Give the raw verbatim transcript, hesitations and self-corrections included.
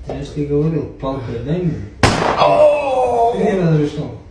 Я же тебе говорил, палкой дай мне. Ты не разрешил.